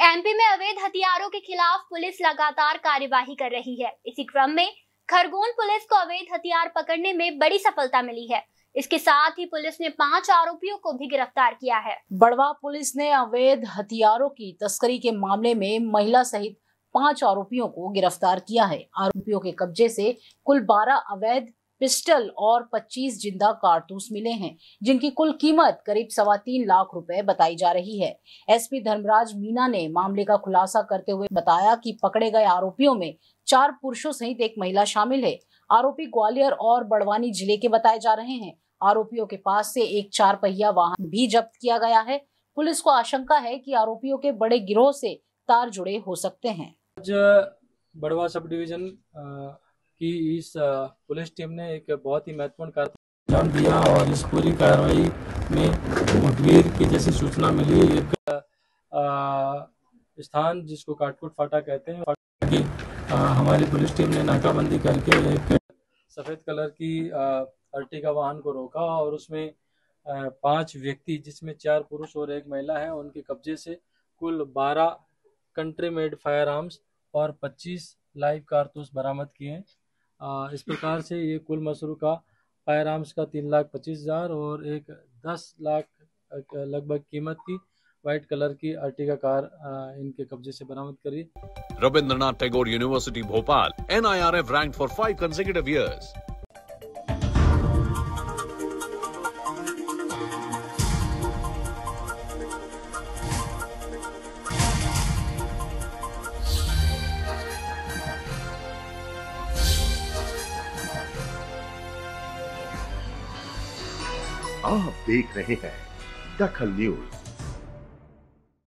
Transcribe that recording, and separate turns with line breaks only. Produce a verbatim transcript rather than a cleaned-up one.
MP में अवैध हथियारों के खिलाफ पुलिस लगातार कार्यवाही कर रही है। इसी क्रम में खरगोन पुलिस को अवैध हथियार पकड़ने में बड़ी सफलता मिली है। इसके साथ ही पुलिस ने पांच आरोपियों को भी गिरफ्तार किया है।
बड़वा पुलिस ने अवैध हथियारों की तस्करी के मामले में महिला सहित पांच आरोपियों को गिरफ्तार किया है। आरोपियों के कब्जे से कुल बारह अवैध पिस्टल और पच्चीस जिंदा कारतूस मिले हैं, जिनकी कुल कीमत करीब सवा तीन लाख रुपए बताई जा रही है। एसपी धर्मराज मीना ने मामले का खुलासा करते हुए बताया कि पकड़े गए आरोपियों में चार पुरुषों सहित एक महिला शामिल है। आरोपी ग्वालियर और बड़वानी जिले के बताए जा रहे हैं। आरोपियों के पास से एक चार पहिया वाहन भी जब्त किया गया है। पुलिस को आशंका है कि आरोपियों के बड़े गिरोह से तार जुड़े हो सकते हैं।
आज बड़वा सब डिवीजन की इस पुलिस टीम ने एक बहुत ही महत्वपूर्ण कार्य अंजाम दिया और इस पूरी कार्रवाई में मुठभेड़ की जैसी सूचना मिली। एक स्थान जिसको काटकोट फाटा कहते हैं कि हमारी पुलिस टीम ने नाकाबंदी करके एक सफ़ेद कलर की अर्टिगा वाहन को रोका और उसमें पांच व्यक्ति जिसमें चार पुरुष और एक महिला है, उनके कब्जे से कुल बारह कंट्री मेड फायर आर्म्स और पच्चीस लाइव कारतूस बरामद किए हैं। इस प्रकार से ये कुल मसरू का फायर आर्म्स का तीन लाख पच्चीस हजार और एक दस लाख लगभग कीमत की व्हाइट कलर की अर्टिगा कार इनके कब्जे से बरामद करी।
Rabindranath Tagore university Bhopal N I R F ranked for five consecutive years.
आप देख रहे हैं दखल न्यूज।